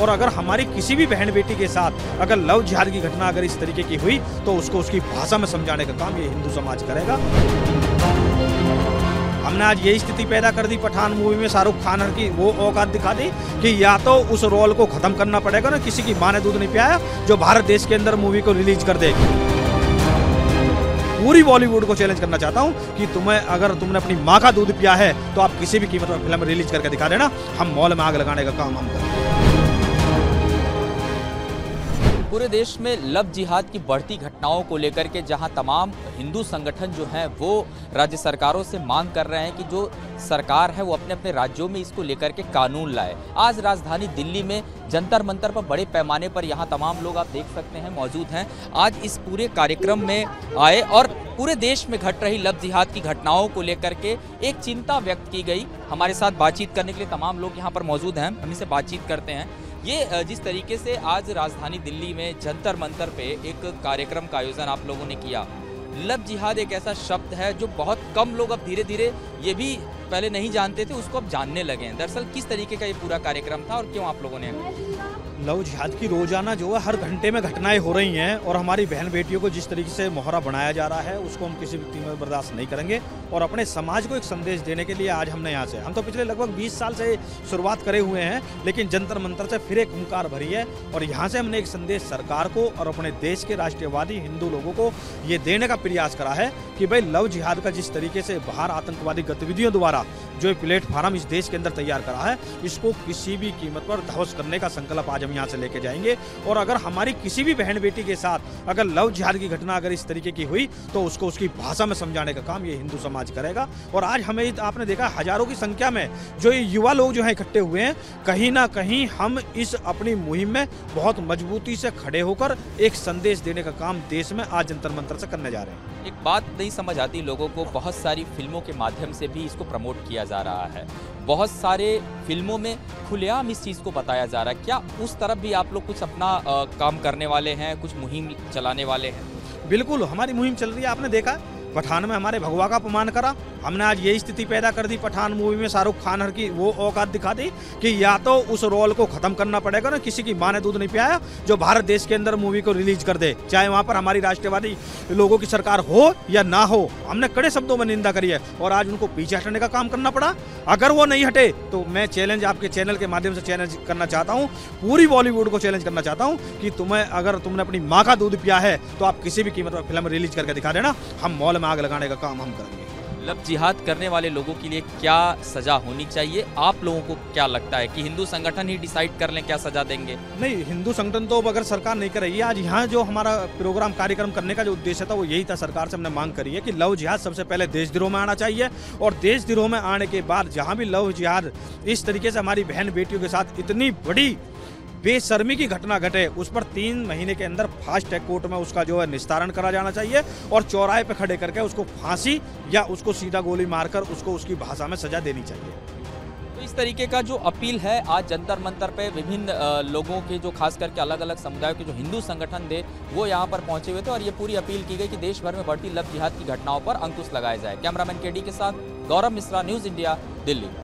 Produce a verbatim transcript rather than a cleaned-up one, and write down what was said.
और अगर हमारी किसी भी बहन बेटी के साथ अगर लव जिहाद की घटना अगर इस तरीके की हुई तो उसको उसकी भाषा में समझाने का काम ये हिंदू समाज करेगा। हमने आज यही स्थिति पैदा कर दी पठान मूवी में, शाहरुख खान की वो औकात दिखा दी कि या तो उस रोल को खत्म करना पड़ेगा ना, किसी की माँ ने दूध नहीं पियाया, जो भारत देश के अंदर मूवी को रिलीज कर देगी। पूरी बॉलीवुड को चैलेंज करना चाहता हूं कि तुम्हें अगर तुमने अपनी माँ का दूध पिया है तो आप किसी भी कीमत पर फिल्म रिलीज करके दिखा देना, हम मॉल में आग लगाने का काम हम करेंगे। पूरे देश में लव जिहाद की बढ़ती घटनाओं को लेकर के जहां तमाम हिंदू संगठन जो हैं वो राज्य सरकारों से मांग कर रहे हैं कि जो सरकार है वो अपने अपने राज्यों में इसको लेकर के कानून लाए। आज राजधानी दिल्ली में जंतर मंतर पर बड़े पैमाने पर यहाँ तमाम लोग आप देख सकते हैं मौजूद हैं। आज इस पूरे कार्यक्रम में आए और पूरे देश में घट रही लव जिहाद की घटनाओं को लेकर के एक चिंता व्यक्त की गई। हमारे साथ बातचीत करने के लिए तमाम लोग यहाँ पर मौजूद हैं, हम इनसे बातचीत करते हैं। ये जिस तरीके से आज राजधानी दिल्ली में जंतर मंतर पे एक कार्यक्रम का आयोजन आप लोगों ने किया, लव जिहाद एक ऐसा शब्द है जो बहुत कम लोग अब धीरे धीरे ये भी पहले नहीं जानते थे, उसको अब जानने लगे हैं। दरअसल किस तरीके का ये पूरा कार्यक्रम था और क्यों आप लोगों ने? लव जिहाद की रोजाना जो है हर घंटे में घटनाएं हो रही हैं और हमारी बहन बेटियों को जिस तरीके से मोहरा बनाया जा रहा है उसको हम किसी भी कीमत में बर्दाश्त नहीं करेंगे। और अपने समाज को एक संदेश देने के लिए आज हमने यहाँ से, हम तो पिछले लगभग बीस साल से शुरुआत करे हुए हैं, लेकिन जंतर मंतर से फिर एक हुंकार भरी है और यहाँ से हमने एक संदेश सरकार को और अपने देश के राष्ट्रवादी हिंदू लोगों को ये देने का प्रयास करा है कि भाई लव जिहाद का जिस तरीके से बाहर आतंकवादी गतिविधियों द्वारा जो प्लेटफार्म इस देश के अंदर तैयार करा है, इसको किसी भी कीमत पर ध्वस्त करने का संकल्प आज हम यहाँ से लेके जाएंगे। और अगर हमारी किसी भी बहन बेटी के साथ अगर लव जिहाद की घटना अगर इस तरीके की हुई तो उसको उसकी भाषा में समझाने का काम ये हिंदू समाज करेगा। और आज हमें आपने देखा हजारों की संख्या में जो युवा लोग जो है इकट्ठे हुए हैं, कहीं ना कहीं हम इस अपनी मुहिम में बहुत मजबूती से खड़े होकर एक संदेश देने का काम देश में आज जंतर मंतर से करने जा रहे हैं। एक बात नहीं समझ आती लोगों को, बहुत सारी फिल्मों के माध्यम से भी इसको प्रमोट किया जा रहा है, बहुत सारे फिल्मों में खुलेआम इस चीज़ को बताया जा रहा है। क्या उस तरफ भी आप लोग कुछ अपना आ, काम करने वाले हैं, कुछ मुहिम चलाने वाले हैं? बिल्कुल, हमारी मुहिम चल रही है। आपने देखा पठान में हमारे भगवा का अपमान करा, हमने आज यही स्थिति पैदा कर दी पठान मूवी में, शाहरुख खान की वो औकात दिखा दी कि या तो उस रोल को खत्म करना पड़ेगा ना, किसी की माँ ने दूध नहीं पियाया, जो भारत देश के अंदर मूवी को रिलीज कर दे, चाहे वहाँ पर हमारी राष्ट्रवादी लोगों की सरकार हो या ना हो। हमने कड़े शब्दों में निंदा करी है और आज उनको पीछे हटने का काम करना पड़ा। अगर वो नहीं हटे तो मैं चैलेंज आपके चैनल के माध्यम से चैलेंज करना चाहता हूँ, पूरी बॉलीवुड को चैलेंज करना चाहता हूँ कि तुम्हें अगर तुमने अपनी माँ का दूध पिया है तो आप किसी भी कीमत पर फिल्म रिलीज करके दिखा देना, हम मॉल में आग लगाने का काम हम करेंगे। लव जिहाद करने वाले लोगों के लिए क्या सजा होनी चाहिए? आप लोगों को क्या लगता है कि हिंदू संगठन ही डिसाइड कर लें क्या सजा देंगे? नहीं, हिंदू संगठन तो अगर सरकार नहीं करेगी, आज यहाँ जो हमारा प्रोग्राम कार्यक्रम करने का जो उद्देश्य था वो यही था, सरकार से हमने मांग करी है कि लव जिहाद सबसे पहले देशद्रोह में आना चाहिए और देशद्रोह में आने के बाद जहाँ भी लव जिहाद इस तरीके से हमारी बहन बेटियों के साथ इतनी बड़ी बेशर्मी की घटना घटे, उस पर तीन महीने के अंदर फास्ट ट्रैक कोर्ट में उसका जो है निस्तारण करा जाना चाहिए और चौराहे पे खड़े करके उसको फांसी या उसको सीधा गोली मारकर उसको उसकी भाषा में सजा देनी चाहिए। तो इस तरीके का जो अपील है आज जंतर मंतर पे विभिन्न लोगों के जो खास करके अलग अलग समुदायों के जो हिंदू संगठन थे वो यहाँ पर पहुंचे हुए थे और ये पूरी अपील की गई कि देश भर में बढ़ती लव जिहाद की घटनाओं पर अंकुश लगाया जाए। कैमरामैन केडी के साथ गौरव मिश्रा, न्यूज़ इंडिया, दिल्ली।